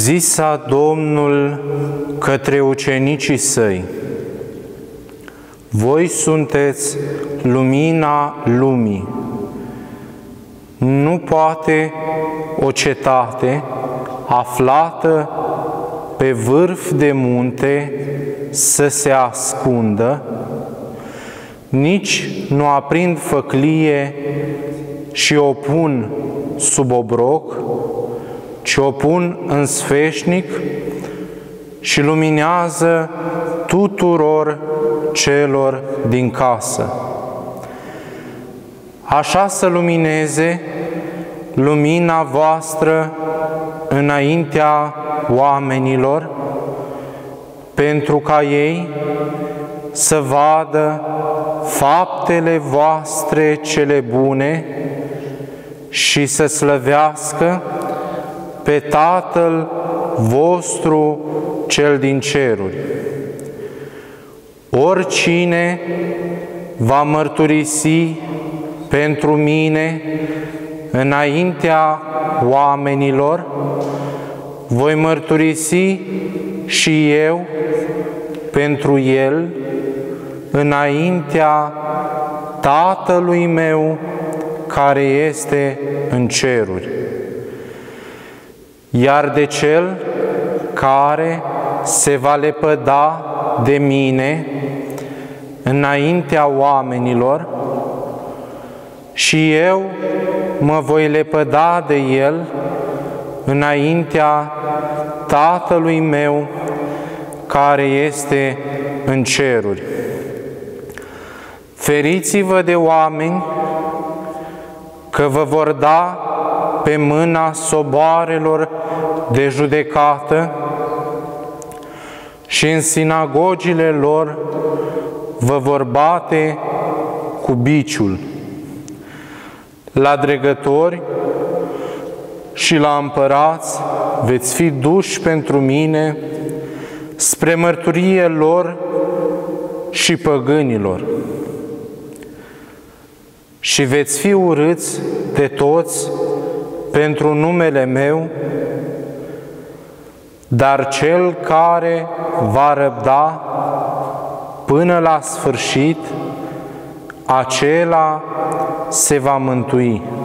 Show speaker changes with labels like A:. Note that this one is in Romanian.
A: Zisa Domnul către ucenicii săi: voi sunteți lumina lumii. Nu poate o cetate aflată pe vârf de munte să se ascundă, nici nu aprind făclie și o pun sub obroc, ci o pun în sfeșnic și luminează tuturor celor din casă. Așa să lumineze lumina voastră înaintea oamenilor, pentru ca ei să vadă faptele voastre cele bune și să slăvească pe Tatăl vostru cel din ceruri. Oricine va mărturisi pentru mine înaintea oamenilor, voi mărturisi și eu pentru el înaintea Tatălui meu care este în ceruri. Iar de cel care se va lepăda de mine înaintea oamenilor, și eu mă voi lepăda de el înaintea Tatălui meu care este în ceruri. Feriți-vă de oameni, că vă vor da pe mâna soboarelor de judecată și în sinagogile lor vă vor bate cu biciul. La dregători și la împărați veți fi duși pentru mine spre mărturie lor și păgânilor. Și veți fi urâți de toți pentru numele meu, dar cel care va răbda până la sfârșit, acela se va mântui.